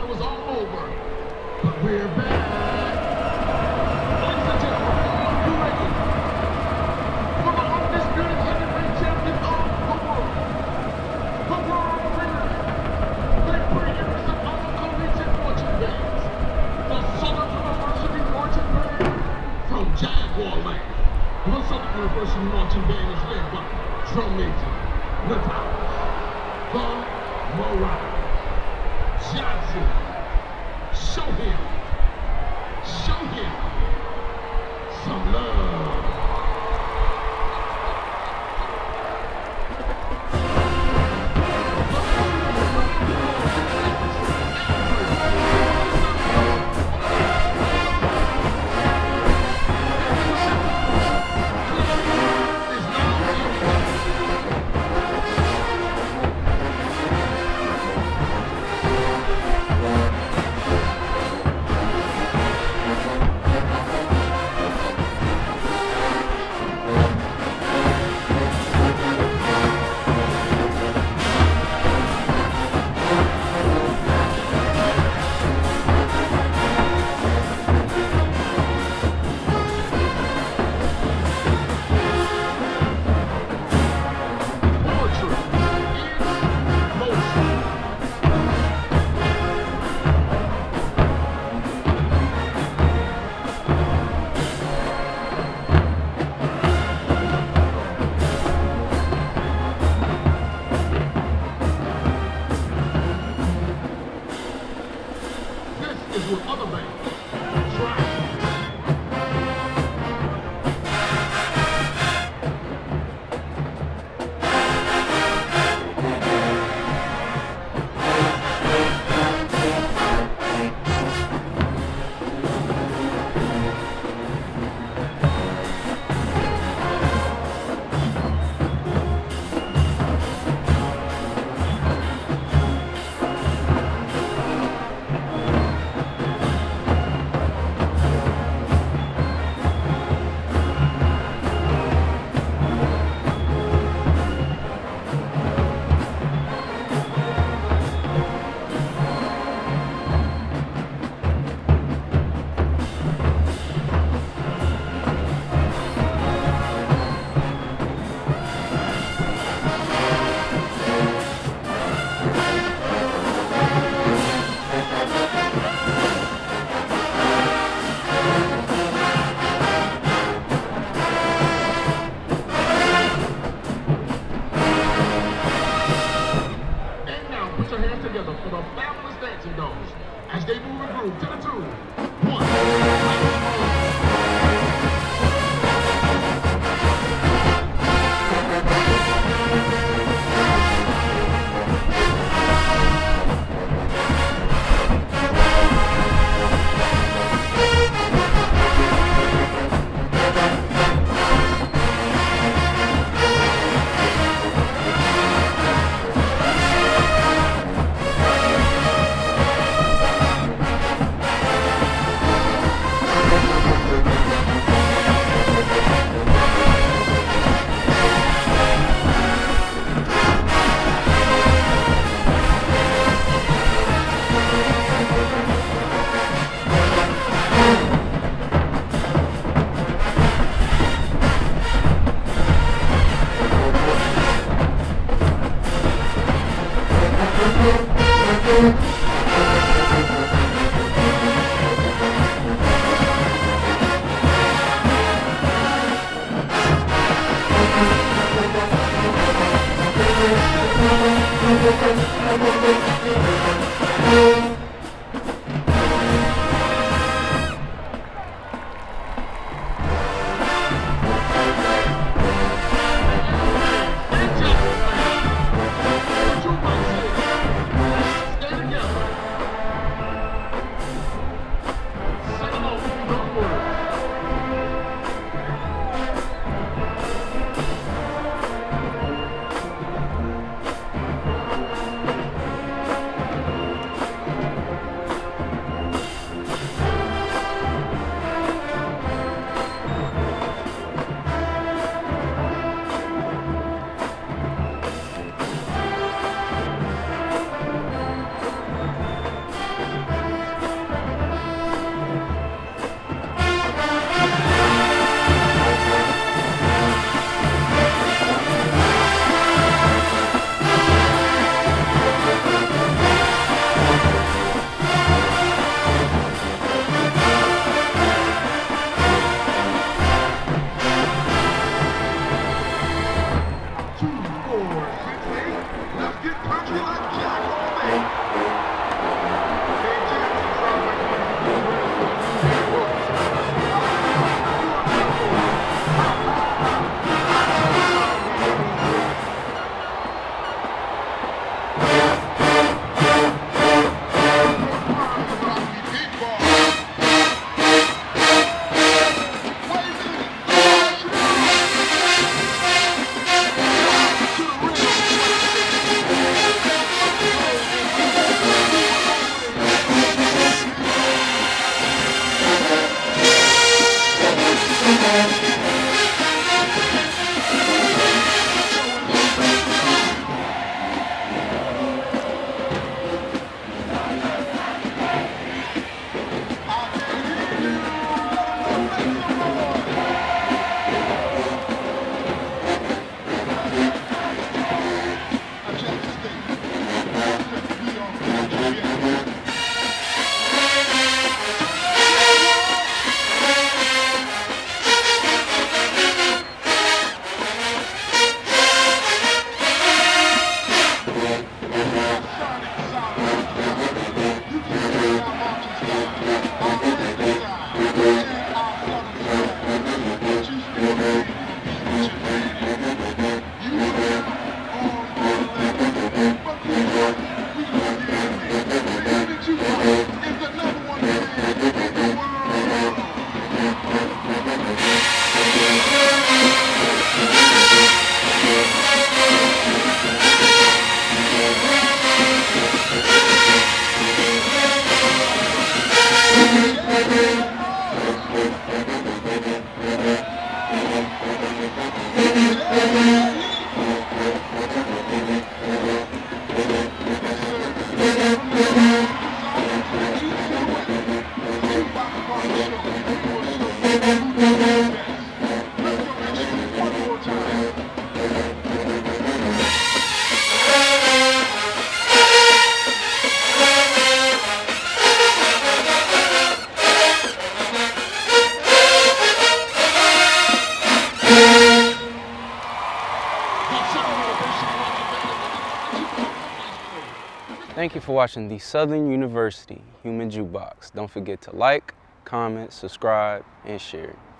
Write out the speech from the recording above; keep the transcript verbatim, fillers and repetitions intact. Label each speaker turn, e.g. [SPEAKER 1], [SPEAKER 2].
[SPEAKER 1] it was all over. But we're back. Ladies and gentlemen, are you ready for the undisputed heavyweight champion of the world? The world winner. The creators of our collegiate marching bands. The Southern University marching band from Jaguar Land. The Southern University marching band is led by drum major Natalis, the Morale, Johnson. Show him, show him some love. Is what other bands try. Together for the fabulous dancing dogs as they move and groove to the tune. One.
[SPEAKER 2] Thank you for watching the Southern University Human Jukebox. Don't forget to like, comment, subscribe, and share.